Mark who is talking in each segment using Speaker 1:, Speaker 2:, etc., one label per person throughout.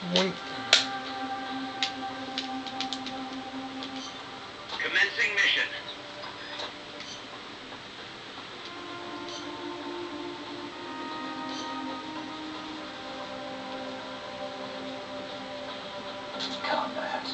Speaker 1: Wait.
Speaker 2: Commencing mission.
Speaker 1: Combat.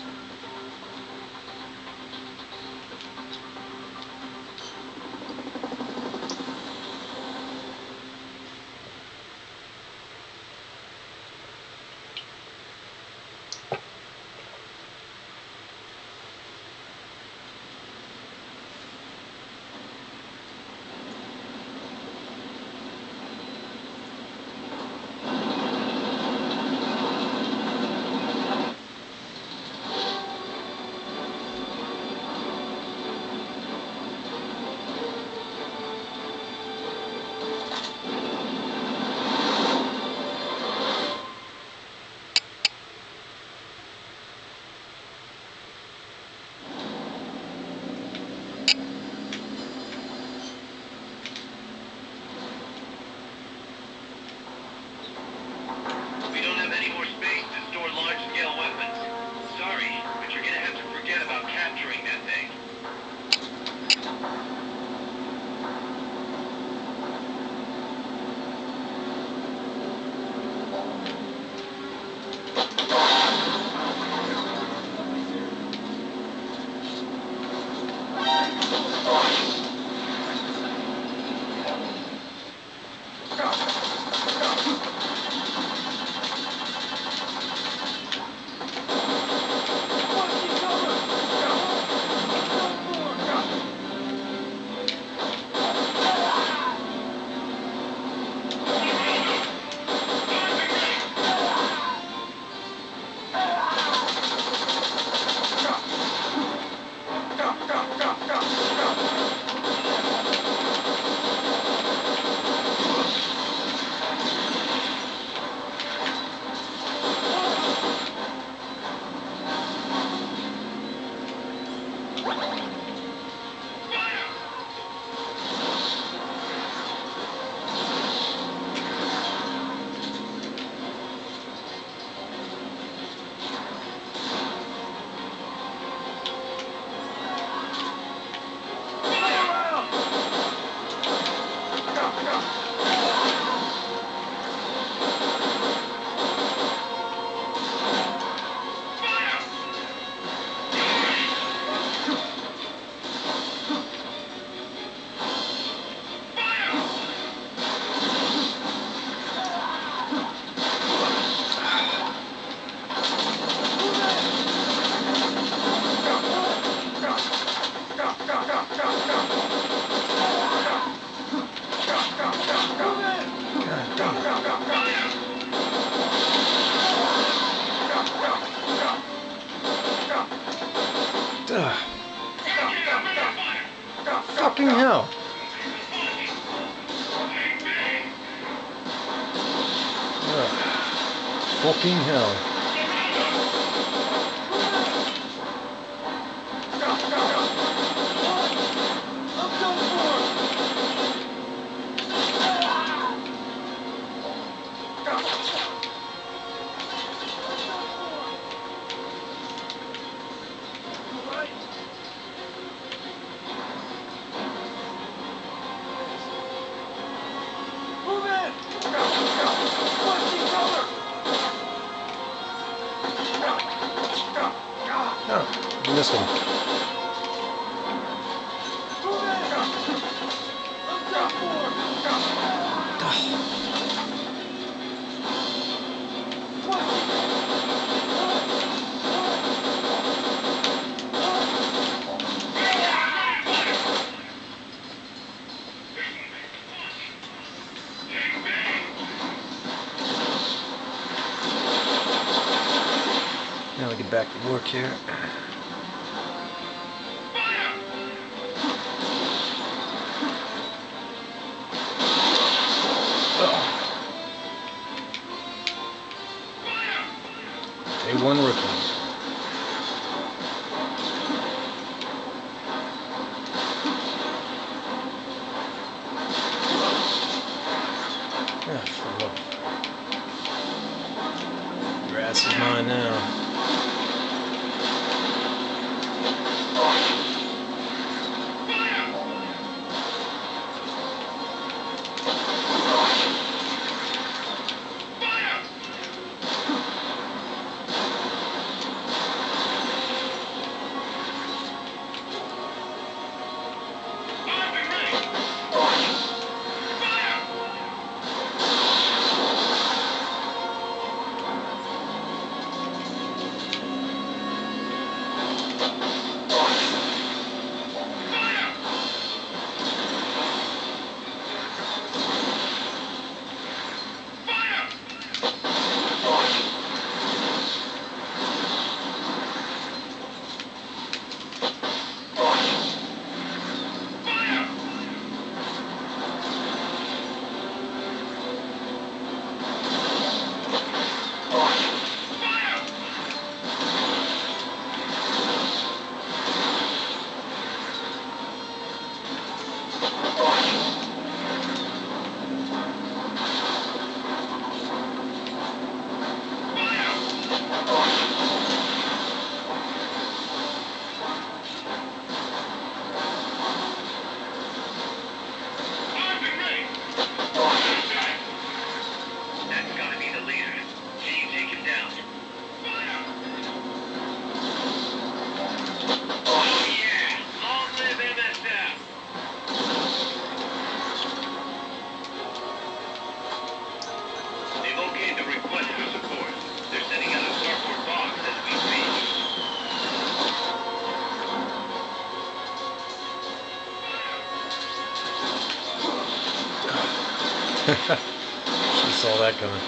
Speaker 2: We don't have any more space to store large-scale weapons. Sorry, but you're gonna have to forget about capturing that thing.
Speaker 1: Ugh. Fucking hell. Ugh. Fucking hell. Oh, missed him. Now we get back to work here. Day one rookies. Yeah, for love. ass is mine now.
Speaker 2: That's gotta be the leader. Can you take him down? Oh yeah! Long live MSF! They've okayed the request for support. They're sending out a cardboard box as we speak.
Speaker 1: She saw that coming.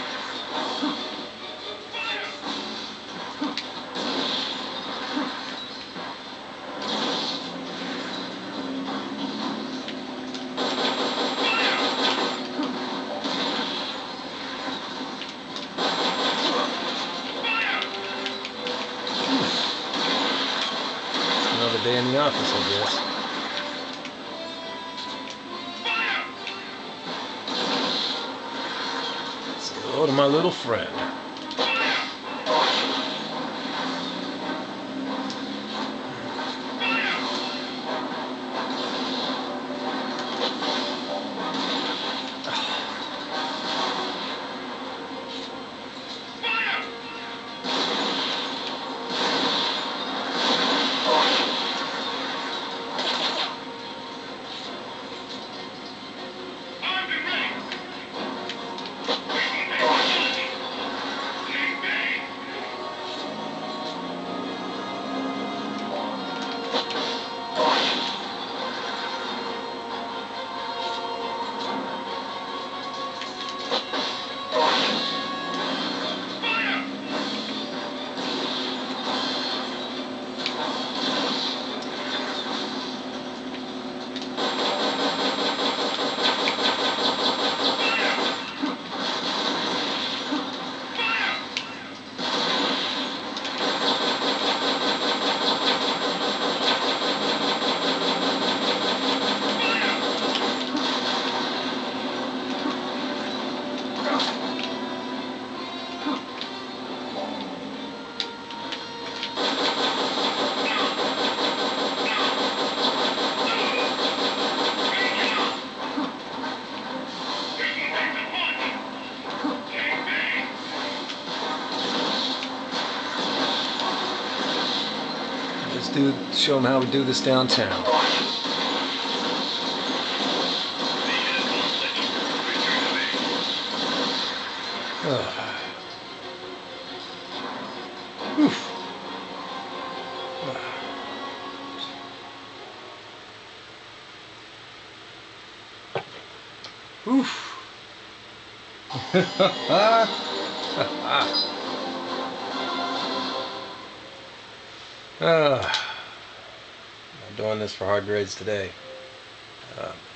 Speaker 1: Another day in the office, I guess. Say hello to my little friend. Show them how we do this downtown. Oof. Oof. I'm doing this for hard grades today.